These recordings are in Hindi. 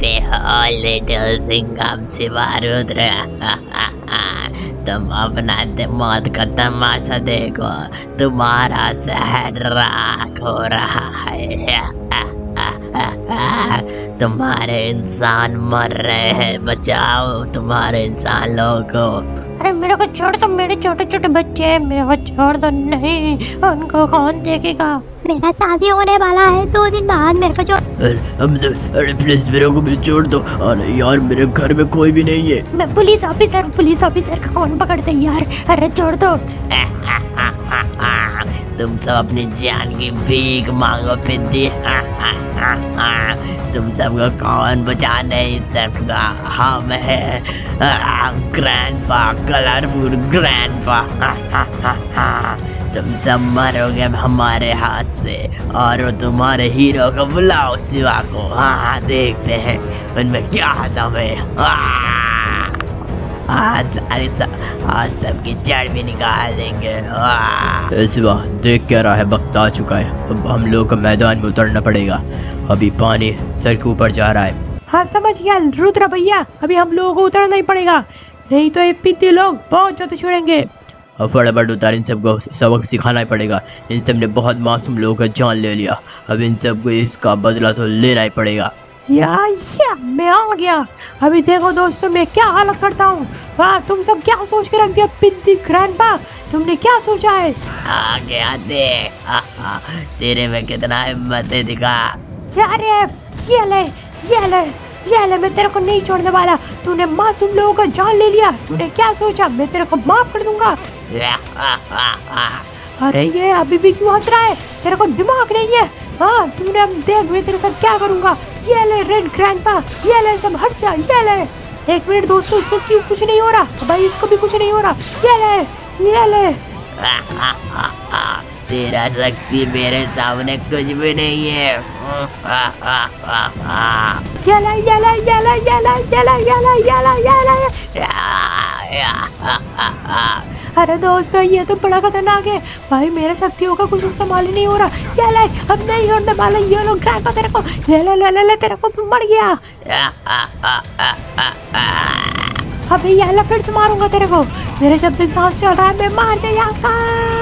कैसे हो लिटिल सिंघम शिवारुद्र? तुम अपना मौत का तमाशा देखो, तुम्हारा शहर राख हो रहा है। तुम्हारे इंसान मर रहे हैं, बचाओ तुम्हारे इंसान लोगों को। अरे मेरे को छोड़ दो, मेरे छोटे छोटे बच्चे हैं, मेरे को छोड़ दो। नहीं, उनको कौन देखेगा? मेरा शादी होने वाला है 2 दिन बाद, मेरे को छोड़। अरे प्लीज मेरे को भी छोड़ दो। अरे यार मेरे घर में कोई भी नहीं है। मैं पुलिस ऑफिसर का कौन पकड़ते यार? अरे छोड़ दो। तुम सब अपनी जान की भीख मांगो पिद्दी। तुम सबको कौन बचा नहीं सकता, हम हैं ग्रैंडपा, कलरफुल ग्रैंडपा। तुम सब मरोगे हमारे हाथ से, और वो तुम्हारे हीरो को बुलाओ शिवा को। हाँ देखते हैं उनमें क्या दम है। आज सबकी जड़ भी निकाल देंगे। शिवा देख क्या रहा है, वक्त आ चुका है, अब हम लोग को मैदान में उतरना पड़ेगा। अभी पानी सर के ऊपर जा रहा है। हाँ समझ गया रुद्र भैया, अभी हम लोगों को उतरना ही पड़ेगा, नहीं तो ये पिद्दी लोग बहुत ज्यादा छिड़ेंगे। अब फटाफट उतार, इन सबको सबक सिखाना ही पड़ेगा। इन सब ने बहुत मासूम लोगों का जान ले लिया, अब इन सबको इसका बदला तो लेना ही पड़ेगा। या मैं आ गया। अभी देखो दोस्तों मैं क्या हालत करता हूँ। वाह, तुम सब क्या सोच के रख दिया पिद्दी ग्रैंडपा, तुमने क्या सोचा है? आ गया देख, तेरे में कितना हिम्मत है, दिखा। अरे ये ले, मैं तेरे को नहीं छोड़ने वाला। तूने मासूम लोगों का जान ले लिया, तूने क्या सोचा मैं तेरे को माफ कर दूंगा? अरे ये अभी भी क्यों हंस रहा है? तेरे को दिमाग नहीं है? हाँ तूने, अब देख मैं तेरे साथ क्या करूंगा। ये ले रेड ग्रैंडपा, ये ले, सब हट जा। ये ले, 1 मिनट दोस्तों, इसको क्यों कुछ नहीं हो रहा? भाई इसको भी कुछ नहीं हो रहा। ये ले। तेरा शक्ति मेरे सामने कुछ भी नहीं है। अरे दोस्तों ये तो बड़ा खतरनाक है भाई, मेरे शक्तियों का कुछ इस्तेमाल ही नहीं हो रहा। ये ले, अब नहीं होने वाला ये लोग ग्रैंडपा, तेरे को ले, तेरे को मर गया। अबे ये ले, फिर से मारूंगा तेरे को। मेरे जब तक सांस चल रहा है मैं मार जाऊंगा।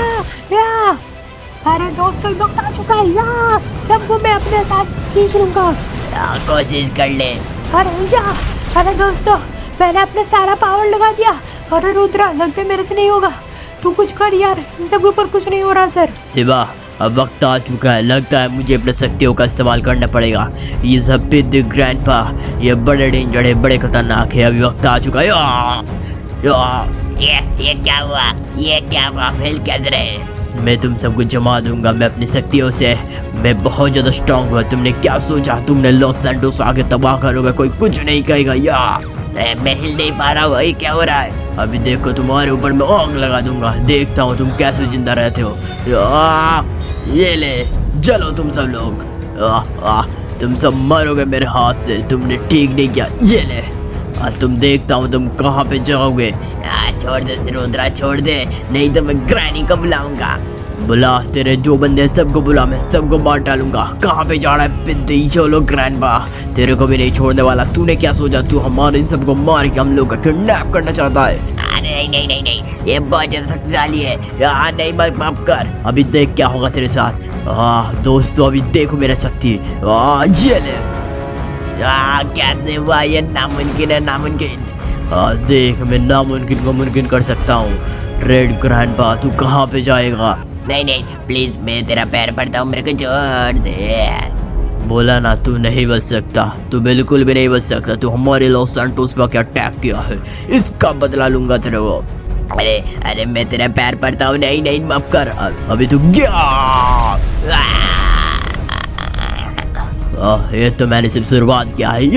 अरे दोस्तों वक्त आ चुका है यार, सबको मैं अपने साथ खींच लूंगा। कोशिश कर ले। अरे दोस्तों मैंने अपने सारा पावर लगा दिया। अरे रुद्रा लगता है मेरे से नहीं होगा, तू कुछ कर यार, इन सब के ऊपर कुछ नहीं हो रहा सर। शिवा अब वक्त आ चुका है, लगता है मुझे अपने शक्तियों का इस्तेमाल करना पड़ेगा। ये सब पिद्दी ग्रैंडपा ये बड़े डेंजर है, बड़े खतरनाक है। अभी वक्त आ चुका है। ये क्या हुआ? हिल कैसे रहे? मैं तुम सबको जमा दूंगा, मैं अपनी शक्तियों से, मैं बहुत ज्यादा स्ट्रांग हुआ। तुमने क्या सोचा तुमने लॉस सैंटोस आके तबाह करोगे, कोई कुछ नहीं कहेगा यार। मैं हिल नहीं पा रहा हूँ, ये क्या हो रहा है? अभी देखो तुम्हारे ऊपर मैं आग लगा दूंगा, देखता हूँ तुम कैसे जिंदा रहते हो। ये ले, जलो तुम सब लोग। तुम सब मरोगे मेरे हाथ से, तुमने ठीक नहीं किया। ये ले, तुम देखता हूँ तुम कहाँ पे जाओगे। छोड़ दे रुद्रा, छोड़ दे, नहीं तो मैं ग्रैनी को बुलाऊंगा। बुला, तेरे जो बंदे सबको बुला, मैं सबको मार डालूंगा। कहाँ पे जा रहा है पिद्दी योलो ग्रैंडपा, तेरे को भी नहीं छोड़ने वाला। तूने क्या सोचा तू हमारे इन सबको मार के हम लोग का किडनैप करना चाहता है? अरे नहीं, ये बहुत ज्यादा शक्तिशाली है। नहीं मत माफ कर। अभी देख क्या होगा तेरे साथ। दोस्तों अभी देखो मेरा शक्ति। ये ले। कैसे हुआ? ये नामुमकिन है, नामुमकिन। देख मैं नामुमकिन को मुमकिन कर सकता हूँ। रेड ग्रैंडपा तू कहाँ पे जाएगा? नहीं प्लीज, मैं तेरा पैर पड़ता हूँ, मेरे को छोड़ दे। बोला ना तू नहीं बच सकता, तू बिल्कुल भी नहीं बच सकता। तू हमारे लॉस सैंटोस पर क्या अटैक किया है, इसका बदला लूंगा तेरे को। अरे मैं तेरा पैर पड़ता हूँ। नहीं माफ कर। अभी तू गया। ये तो मैंने सिर्फ शुरुआत किया है।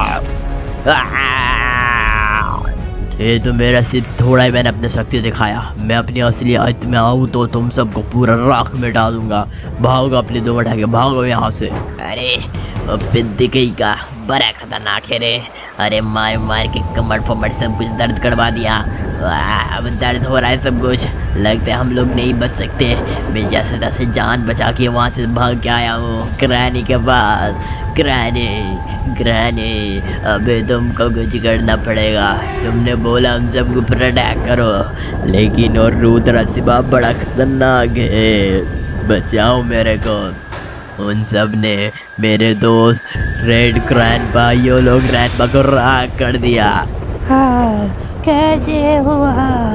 ये तो मेरा सिर्फ थोड़ा ही मैंने अपनी शक्ति दिखाया। मैं अपनी असली आयत में आऊँ तो तुम सबको पूरा राख में डाल दूंगा। भागो अपनी 2 मिनट आगे, भागो यहाँ से। अरे पिद्दी कहीं का बड़ा खतरनाक है रे। अरे मार मार के कमर फमर सब कुछ दर्द करवा दिया। अब दर्द हो रहा है सब कुछ। लगता है हम लोग नहीं बच सकते। मैं जैसे तैसे जान बचा के वहाँ से भाग के आया हूँ ग्रैनी के पास। ग्रैनी अबे तुमको कुछ करना पड़ेगा। तुमने बोला उन सबको प्रोटेक्ट करो, लेकिन और रुद्र शिवा बड़ा खतरनाक है। बचाओ मेरे को। उन सब ने मेरे दोस्त रेड ग्रैंडपा योलो ग्रैंडपा को राख कर दिया। हाँ, कैसे हुआ?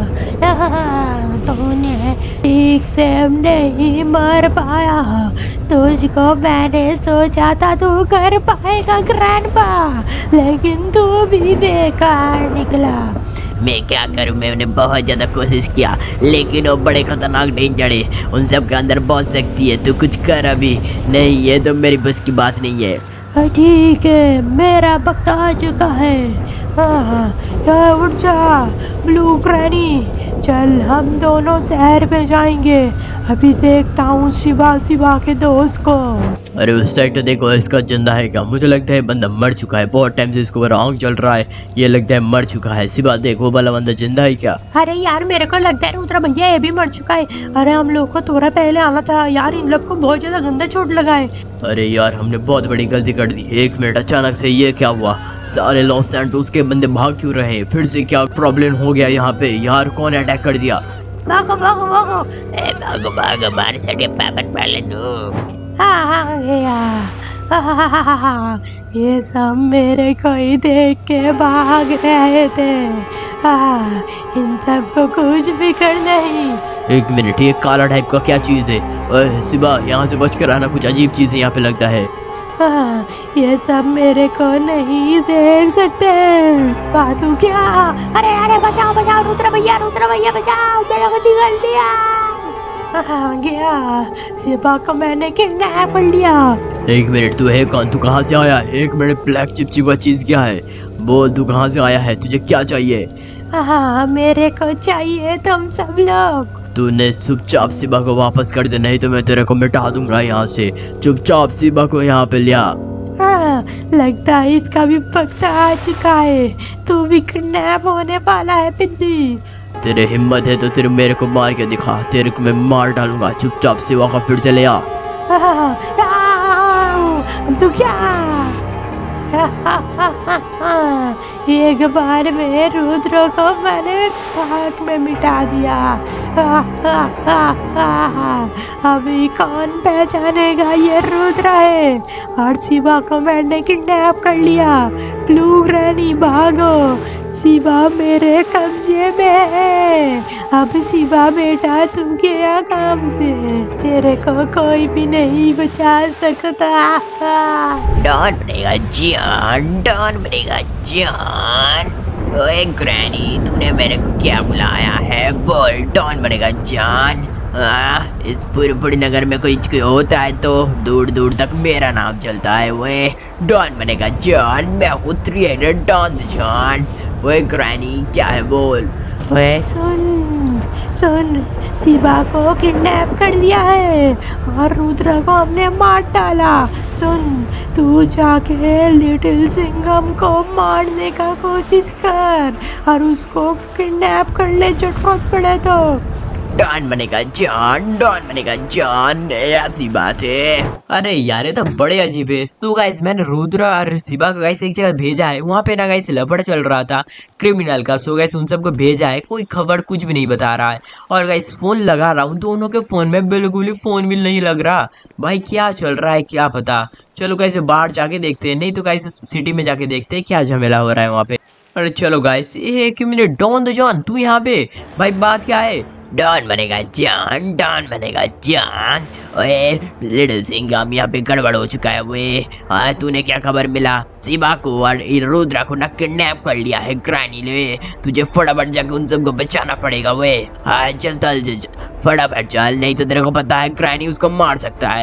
तूने ठीक से नहीं मर पाया। तुझको मैंने सोचा था तू कर पाएगा ग्रैंडपा, लेकिन तू भी बेकार निकला। मैं क्या करूं, मैंने बहुत ज़्यादा कोशिश किया, लेकिन वो बड़े खतरनाक डेंजर है। उन सब के अंदर बहुत शक्ति है। तू कुछ कर अभी। नहीं, ये तो मेरी बस की बात नहीं है। ठीक है, मेरा वक्त आ चुका है। हाँ, उठ जा ब्लू ग्रैनी। चल हम दोनों शहर पे जाएंगे। अभी देखता हूँ शिवा के दोस्त को। अरे उस साइड तो देखो, इसका जिंदा है क्या? मुझे लगता है बंदा मर चुका है। बहुत टाइम से इसको ऊपर आग जल रहा है। ये लगता है मर चुका है। शिवा देखो वाला बंदा जिंदा है क्या? अरे यार मेरे को लगता है रुद्र भैया ये भी मर चुका है। अरे हम लोग को थोड़ा पहले आना था यार, इन लोग को बहुत ज्यादा गंदा चोट लगा है। अरे यार हमने बहुत बड़ी गलती कर दी। एक मिनट, अचानक से ये क्या हुआ? सारे लॉस सैंटोस के बंदे भाग क्यों रहे हैं? फिर से क्या प्रॉब्लम हो गया यहाँ पे? यार कौन अटैक कर दिया? भागो भागो भागो। भागो भागो मार सके पापन पालन। हाँ गया। ये सब मेरे को ही देख के भाग रहे थे। इन सबको कुछ फिक्र नहीं। एक मिनट, ये काला टाइप का क्या चीज है? ओए शिवा, यहाँ से बच कर आना। कुछ अजीब चीज है यहाँ पे लगता है। ये सब मेरे को नहीं देख सकते। बातू क्या? अरे अरे बचाओ बचाओ रुद्र भैया बचाओ, मेरे को निगल दिया। गया। शिवा को मैंने किडनैप कर लिया। एक मिनट, तू है कौन? तू कहाँ से आया? एक मिनट, ब्लैक चिपचिपा चीज क्या है? बोल, तू कहाँ से आया है? तुझे क्या चाहिए? मेरे को चाहिए तुम सब लोग। तूने चुपचाप शिवा को वापस कर दे, नहीं तो मैं तेरे को मिटा दूंगा यहाँ से। चुपचाप शिवा को यहाँ पे लिया। लगता है इसका भी वक्त आ चुका है। तू भी किडनैप होने वाला है पिंदी। तेरे हिम्मत है तो तेरे मेरे को मार के दिखा। तेरे को मैं मार डालूंगा। चुपचाप शिवा का फिर से ले आ। तू क्या? एक बार में रुद्र को मैंने खाक में मिटा दिया। अभी कौन पहचानेगा ये रुद्र है? और शिवा को मैंने किडनैप कर लिया। ब्लू ग्रैनी भागो, शिवा मेरे कब्जे में है। अब शिवा बेटा तू गया काम से, तेरे को कोई भी नहीं बचा सकता। डॉन बनेगा जान, डॉन बनेगा जान। ओए ग्रैनी, तूने मेरे को क्या बुलाया है? बोल, डॉन बनेगा जान। इस पूरे नगर में कोई होता है तो दूर दूर तक मेरा नाम चलता है। वे डॉन बनेगा जान। मैं उतरी है डॉन जान। वे ग्रैनी क्या है? बोल। वे सुन, शिवा को किडनैप कर लिया है और रुद्र को हमने मार डाला। सुन, तू जाके लिटिल सिंघम को मारने का कोशिश कर और उसको किडनैप कर ले जरूरत पड़े तो। डॉन बनेगा जान, डॉन बनेगा जान, ऐसी बात है। अरे यार ये तो बड़े अजीब है। सो गाइस, मैंने रुद्र और शिवा को गाइस एक जगह भेजा है। वहाँ पे ना गाइस लफड़ा चल रहा था क्रिमिनल का। सो गाइस उन सबको भेजा है, कोई खबर कुछ भी नहीं बता रहा है। और गाइस फोन लगा रहा हूँ, दोनों के फोन में बिल्कुल ही फोन भी नहीं लग रहा। भाई क्या चल रहा है क्या पता। चलो गाइस बाहर जाके देखते हैं, नहीं तो गाइस सिटी में जाके देखते हैं क्या झमेला हो रहा है वहाँ पे। अरे चलो गाइस, एक मिनट, डॉन द जॉन तू यहाँ पे? भाई बात क्या है? डॉन बनेगा जान, डॉन बनेगा जान। ओए लिटिल सिंघम, यहाँ पे गड़बड़ हो चुका है। वे तूने क्या खबर मिला? शिवा को और रुद्रा को ना किडनैप कर लिया है ग्रैनी ने। तुझे फटाफट जाके उन सबको बचाना पड़ेगा। वे चल फटाफट चल, नहीं तो तेरे को पता है ग्रैनी उसको मार सकता है।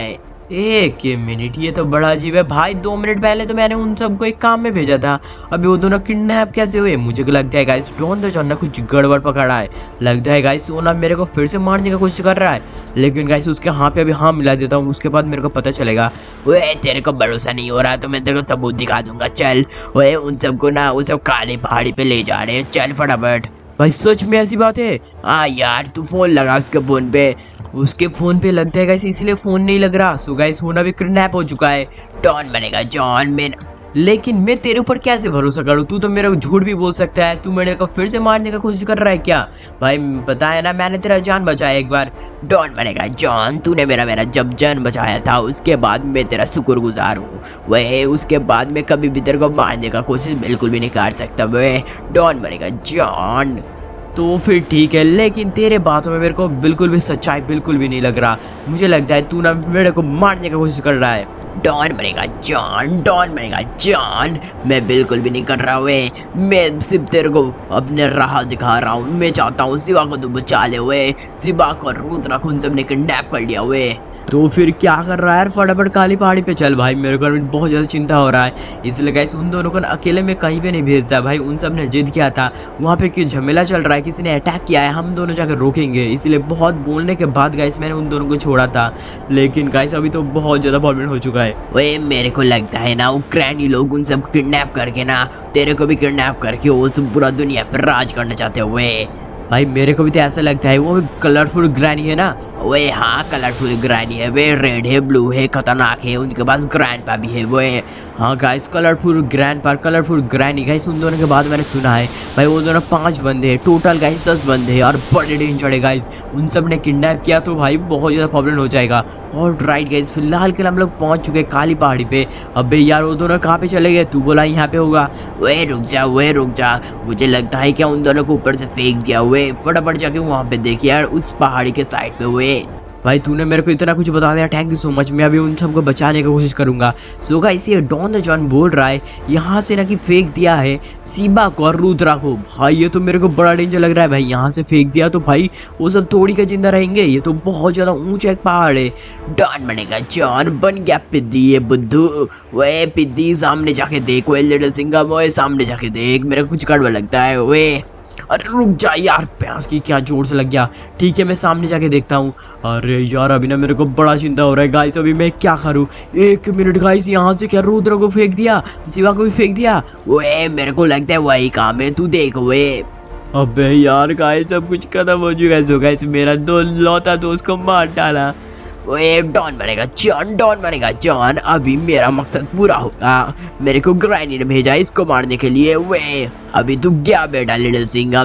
एक मिनट, ये तो बड़ा अजीब है भाई। 2 मिनट पहले तो मैंने उन सबको एक काम में भेजा था, अभी वो दोनों किडनैप कैसे हुए? मुझे लगता है गाइस डॉन द जॉन ने कुछ गड़बड़ पकड़ा है। लगता है गाइस वो ना मेरे को फिर से मारने की कोशिश कर रहा है, लेकिन गाइस उसके हाँ पे अभी हाँ मिला देता हूँ, उसके बाद मेरे को पता चलेगा। ओए तेरे को भरोसा नहीं हो रहा तो मैं तेरे को सबूत दिखा दूंगा, चल। ओए उन सबको ना वो सब काली पहाड़ी पे ले जा रहे हैं, चल फटाफट। भाई सच में ऐसी बात है? हाँ यार तू फोन लगा उसके फोन पे। उसके फोन पे लगता है गाइस इसलिए फोन नहीं लग रहा। सो गाइस वो ना भी किडनैप हो चुका है। डॉन बनेगा जॉन में। लेकिन मैं तेरे ऊपर कैसे भरोसा करूँ? तू तो मेरे को झूठ भी बोल सकता है। तू मेरे को फिर से मारने का कोशिश कर रहा है क्या? भाई पता है ना मैंने तेरा जान बचाया एक बार। डॉन बनेगा जॉन, तूने मेरा जब जान बचाया था उसके बाद मैं तेरा शुक्रगुजार हूँ। वह उसके बाद मैं कभी भी तेरे को मारने का कोशिश बिल्कुल भी नहीं कर सकता। वह डॉन बनेगा जॉन। तो फिर ठीक है, लेकिन तेरे बातों में मेरे को बिल्कुल भी सच्चाई बिल्कुल भी नहीं लग रहा। मुझे लगता है तू ना मेरे को मारने की कोशिश कर रहा है। डॉन बनेगा जॉन, डॉन बनेगा जॉन। मैं बिल्कुल भी नहीं कर रहा हुए, मैं सिर्फ तेरे को अपने राह दिखा रहा हूँ। मैं चाहता हूँ शिवा को तू बचा ले हुए। शिवा को रुद्रा को उन सब ने किडनैप कर लिया हुए। तो फिर क्या कर रहा है यार? फटाफट काली पहाड़ी पे चल भाई, मेरे को बहुत ज़्यादा चिंता हो रहा है। इसलिए गाइस उन दोनों को अकेले में कहीं पे नहीं भेजता भाई। उन सब ने जिद किया था, वहाँ पे क्यों झमेला चल रहा है, किसी ने अटैक किया है, हम दोनों जाकर रोकेंगे। इसलिए बहुत बोलने के बाद गाइस मैंने उन दोनों को छोड़ा था, लेकिन गाइस अभी तो बहुत ज़्यादा प्रॉब्लम हो चुका है। ओए मेरे को लगता है ना उक्रेनी लोग उन सब किडनैप करके ना तेरे को भी किडनैप करके वो सब पूरा दुनिया पर राज करना चाहते हुए। भाई मेरे को भी तो ऐसा लगता है। वो कलरफुल ग्रैनी है ना? वे हाँ कलरफुल ग्रैनी है, वे रेड है, ब्लू है, खतरनाक है, उनके पास ग्रैंडपा भी है। वे हाँ guys colourful grandpa, colourful granny. Guys उन दोनों के बाद मैंने सुना है भाई वो दोनों 5 बंदे हैं टोटल गाइस, 10 बंदे हैं और बड़े डेंजर है गाइस। उन सब ने किडनैप किया तो भाई बहुत ज़्यादा प्रॉब्लम हो जाएगा। और राइट गाइस फिलहाल के लिए हम लोग पहुँच चुके हैं काली पहाड़ी पे। अबे यार वो दोनों कहाँ पे चले गए? तू बोला यहाँ पे होगा। वे रुक जा, मुझे लगता है क्या उन दोनों को ऊपर से फेंक दिया हुए। फटाफट जाके वहाँ पे देखिए यार उस पहाड़ी के साइड पे हुए। भाई तूने मेरे को इतना कुछ बता दिया, थैंक यू सो मच। मैं अभी उन सबको बचाने की कोशिश करूंगा। सो गाइस ये डॉन द जॉन बोल रहा है यहाँ से ना कि फेंक दिया है शिवा को और रुद्रा को। भाई ये तो मेरे को बड़ा डेंजर लग रहा है भाई। यहाँ से फेंक दिया तो भाई वो सब थोड़ी का जिंदा रहेंगे। ये तो बहुत ज़्यादा ऊंचा एक पहाड़ है। डॉन बनेगा जॉन बन गया पिद्दी ये बुद्धू। वे पिद्दी सामने जाके देख, वे लिटिल सिंघम, वो सामने जाके देख। मेरे को कुछ गड़बड़ लगता है। वे अरे रुक जा यार, प्यास की क्या जोर से लग गया। ठीक है मैं सामने जाके देखता हूँ। अरे यार अभी ना मेरे को बड़ा चिंता हो रहा है गाइस, अभी मैं क्या करूँ? 1 मिनट गाइस, यहाँ से क्या रुद्र को फेंक दिया, शिवा को भी फेंक दिया? वे मेरे को लगता है वही काम है, तू देख। वे अबे यार गाइस सब कुछ खत्म हो चुका है। गाइस मेरा लौता दोस्त को मार डाला। वे डॉन बनेगा जॉन, डॉन बनेगा जॉन। अभी मेरा मकसद पूरा होगा। मेरे को ग्रैनी ने भेजा इसको मारने के लिए। वे अभी तू गया बेटा लिटिल सिंघम,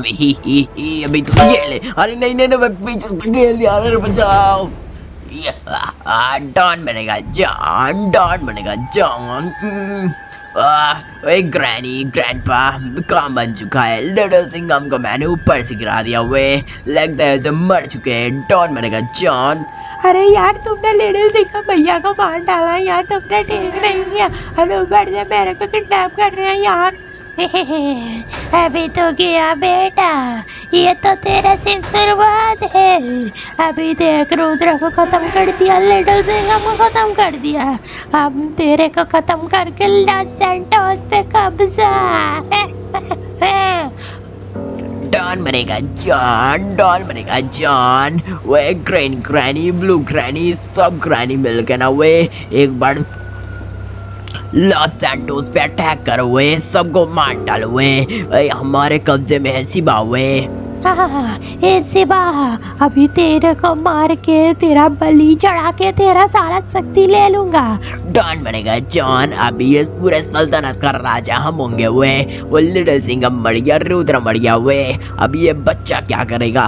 ही अभी तू ये ले। अरे नहीं मैं पीछे से खेल दिया। अरे बचाओ। डॉन बनेगा जॉन, डॉन बनेगा जॉन। ग्रैनी ग्रैंडपा काम बन चुका है। लिटिल सिंघम को मैंने ऊपर से गिरा दिया। वे लगता है ऐसे मर चुके हैं। डॉन बनेगा जॉन। अरे यार तुमने लिटिल सिंघम भैया को मार डाला यार, तुमने ठीक नहीं किया। अरे ऊपर से मेरे को किडनैप कर रहे हैं यार। अभी तो गया बेटा, ये तो तेरा सिर्फ शुरुआत है। अभी देख रुद्र को खत्म कर दिया, लिटिल सिंघम को खत्म कर दिया, अब तेरे को खत्म करके लॉस सैंटोस पे कब्जा। डॉन बनेगा जॉन, डॉन बनेगा जॉन। वे ग्रैनी, ब्लू ग्रैनी, सब ग्रैनी मिलकर ना वे एक बार लॉस सैंटोस पे अटैक करो। वे सबको मार डालो। वे हमारे कब्जे में है शिवा। वे शिवा अभी तेरे को मार के तेरा बलि चढ़ा के तेरा सारा शक्ति ले लूंगा। डॉन बनेगा जॉन। अभी ये पूरे सल्तनत का राजा हम होंगे। वो लिटिल सिंघम मर गया, रुद्र मर गया। वे अभी ये बच्चा क्या करेगा?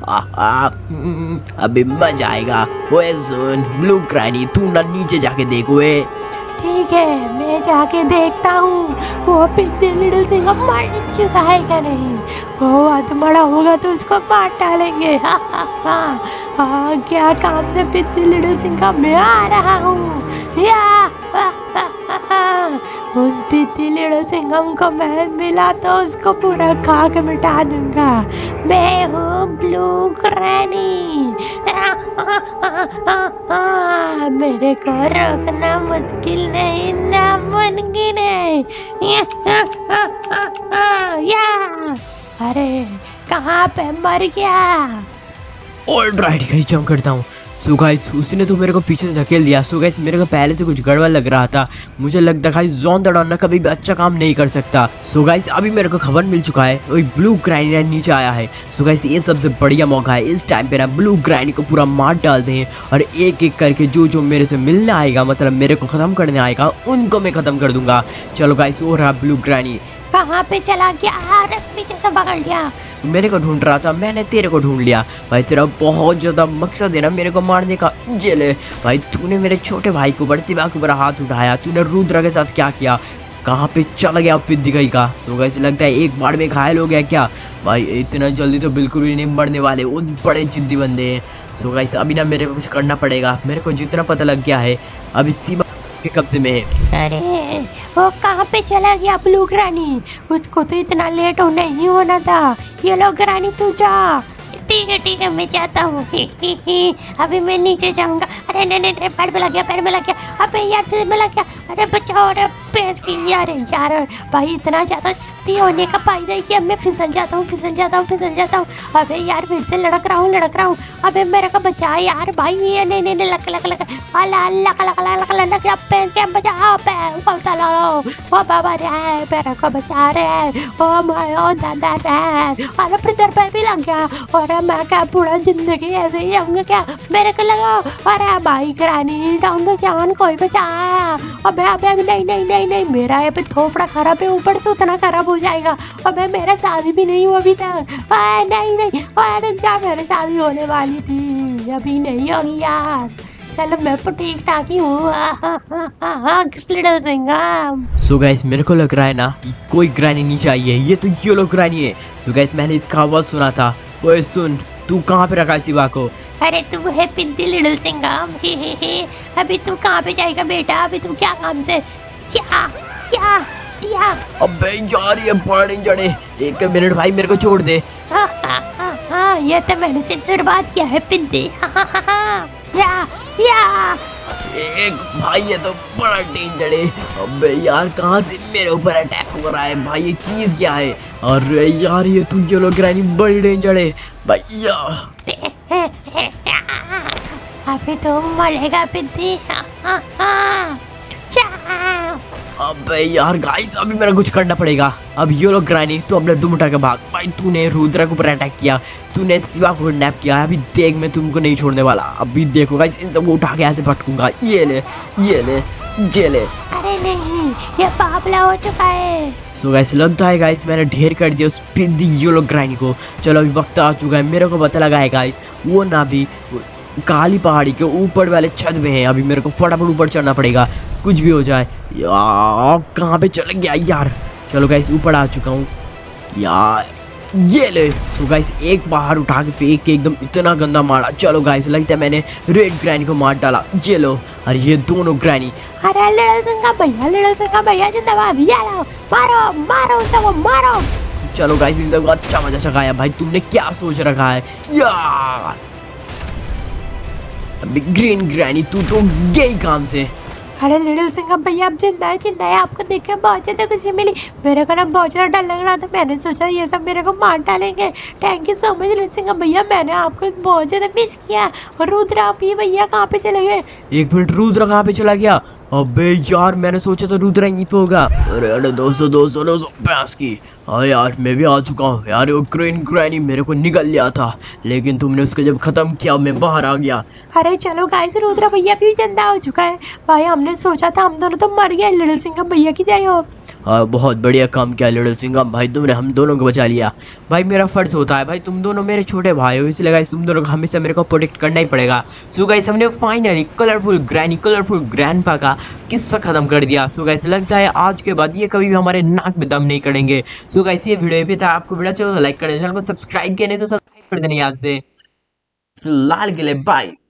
अभी मजा आएगा। वे सुन ब्लू ग्रैनी, तू ना नीचे जाके देख। वे ठीक है मैं जाके देखता हूँ वो पिद्दी लिटिल सिंघम मर चुका है क्या नहीं। वो अधमड़ा होगा तो उसको मार डालेंगे। क्या काम से पिद्दी लिटिल सिंघम मैं आ रहा हूँ। उस पिद्दी लिटिल सिंघम को मैं मिला तो उसको पूरा खा के मिटा दूंगा। मैं हूँ ब्लू ग्रैनी। मेरे को रोकना मुश्किल नहीं, नामुमकिन है। या अरे कहाँ पे मर गया? ऑलराइट गाइस, जंप करता हूँ। सो गाइस उसने तो मेरे को पीछे से धकेल दिया। सो गाइस मेरे को पहले से कुछ गड़बड़ लग रहा था। मुझे लगता था जोन दौड़ाना कभी भी अच्छा काम नहीं कर सकता। सो गाइस अभी मेरे को खबर मिल चुका है, वही ब्लू ग्रैनी नीचे आया है। सो गाइस ये सबसे बढ़िया मौका है, इस टाइम पे ना ब्लू ग्रैनी को पूरा मार डालते हैं और एक एक करके जो जो मेरे से मिलने आएगा, मतलब मेरे को खत्म करने आएगा, उनको मैं खत्म कर दूंगा। चलो गाइस वो रहा ब्लू ग्रैनी। कहाँ पे चला गया? अरे पीछे से पकड़ लिया। मेरे को ढूंढ रहा था, मैंने तेरे को ढूंढ लिया। भाई तेरा बहुत ज्यादा मकसद है ना मेरे को मारने का। जेले भाई तूने मेरे छोटे भाई के ऊपर, शिवा के ऊपर हाथ उठाया। तूने रुद्रा के साथ क्या किया? कहाँ पे चला गया पिद्दी गई का? सो गाइस लगता है एक बार में घायल हो गया क्या? भाई इतना जल्दी तो बिल्कुल भी नहीं मरने वाले, वो बड़े जिद्दी बंदे हैं। सो गाइस अभी ना मेरे को कुछ करना पड़ेगा। मेरे को जितना पता लग गया है अभी शिवा के कब्जे में है। अरे वो कहाँ पे चला गया ब्लू ग्रैनी? उसको तो इतना लेट होने ही होना था। ये लो ग्रैनी तू जा। ठीक है मैं जाता हूँ। अभी मैं नीचे जाऊंगा। अरे नहीं पैर में लग गया, पैर में लग गया। अबे यार फिर में लग गया। अरे बचाओ, अरे पैस की यार भाई इतना ज़्यादा शक्ति होने का फायदा है कि अब मैं फिसल जाता हूँ। अबे यार फिर से लड़क रहा हूँ। अबे मेरे को बचा यार भाई। ये नहीं लग अल्लाह पैस के बचाओ, ओ बाबा रे मेरे को बचा रे। ओ माय ओ दादा रे। अरे प्रेशर पैर भी लग गया। और मैं क्या पूरा जिंदगी ऐसे ही रहूंगा क्या? मेरे को लगा। अरे भाई ग्रैनी डाउन जान, कोई बचा। अबे नहीं मेरा ये पे थोपड़ा खराब है, ऊपर से उतना खराब हो जाएगा। अबे मेरा शादी भी नहीं हुआ अभी तक। नहीं अरे जा, मेरी शादी होने वाली थी, अभी नहीं होगी यार। चलो मैं तो ठीक ठाक ही हूँ। लिटिल सिंघम। सो गाइस मेरे को लग रहा है ना कोई ग्रैनी नीचे आई है। ये तो येलो ग्रैनी है। सो गाइस मैंने इसका आवाज सुना था। ओए सुन, तू कहाँ पे रखा है शिवा को? अरे तू है पिद्दी लिटिल सिंघम। अभी तू कहाँ पे जाएगा बेटा? अभी तू क्या काम से? क्या? अबे यार ये बड़े जड़े। एक मिनट भाई मेरे को छोड़ दे। ये तो मैंने सिर्फ शुरुआत किया है पिद्दी। या एक भाई ये तो बड़ा डेंजर है। अबे यार कहाँ से मेरे ऊपर अटैक हो रहा है भाई? ये चीज क्या है? अरे यार ये तू येलो ग्रैनी बड़ी डेंजर है भैया। अभी तो मरेगा पिद्दी। अबे यार गाइस अभी मेरा कुछ करना पड़ेगा। अब येलो ग्रैनी तो अपने दुम उठा के भाग। भाई तूने रुद्रा के ऊपर अटैक किया, तूने शिवा को किडनैप किया। अभी देख मैं तुमको नहीं छोड़ने वाला। अभी देखो गाइस इन सबको उठा के ऐसे पटकूंगा। ये ले जेले। अरे नहीं ये पागला हो चुका है। सो गाइस लगता है गाइस मैंने ढेर कर दिया उस पिद्दी येलो ग्रैनी को। चलो अभी वक्त आ चुका है, मेरे को पता लगा है गाइस वो ना भी काली पहाड़ी के ऊपर वाले छत में है। अभी मेरे को फटाफट ऊपर चढ़ना पड़ेगा, कुछ भी हो जाए। यार कहाँ पे चल गया यार? चलो गाइस ऊपर आ चुका हूँ यार। ये ले। सो गाइस एक बाहर उठा के फेंक के एकदम इतना गंदा मारा। चलो गाइस लगता है मैंने रेड ग्रैनी को मार डाला। ये लो। और ये दोनों ग्रैनी। अरे लिटिल सिंघम भैया जिंदाबाद। ये लो मारो सबको मारो। चलो गाइस इन सबको अच्छा मजा चखाया। भाई तुमने क्या सोच रखा है यार? अभी ग्रीन ग्रैनी तू तो गई काम से। अरे लिटिल सिंघम भैया आप जिंदा है। आपको देख के बहुत ज़्यादा खुशी मिली। मेरे को ना बहुत ज़्यादा डर लग रहा था। मैंने सोचा ये सब मेरे को मार डालेंगे। Thank you so much little Singham भैया, मैंने आपको बहुत ज़्यादा मिस किया। और रुद्रा आप ये भैया कहाँ पे चले गए? एक मिनट, रुद्रा कहाँ पे चला गया? अबे यार मैंने सोचा था रुद्रा यहीं पे होगा। अरे 200 पैस की। हाँ यार मैं भी आ चुका हूँ यार। वो ग्रीन ग्रैनी मेरे को निकल लिया था, लेकिन तुमने उसको जब खत्म किया मैं बाहर आ गया। अरे चलो गाइस रुद्रा भैया भी जिंदा हो चुका है। भाई हमने सोचा था हम दोनों तो मर गए, लिटिल सिंघम भैया की जय हो। हाँ बहुत बढ़िया काम किया लिटिल सिंघम भाई, तुमने हम दोनों को बचा लिया। भाई मेरा फर्ज होता है भाई, तुम दोनों मेरे छोटे भाई हो, इसलिए गाइस तुम दोनों को हमेशा मेरे को प्रोटेक्ट करना ही पड़ेगा। सो गाइस हमने फाइनली कलरफुल ग्रैंडपा का किस्सा खत्म कर दिया। सो गाइस लगता है आज के बाद ये कभी भी हमारे नाक में दम नहीं करेंगे। सो गाइस ये वीडियो भी था, आपको वीडियो अच्छा तो लाइक कर देना, चैनल को सब्सक्राइब किया नहीं तो सब्सक्राइब कर देना याद से। फिलहाल के लिए बाय।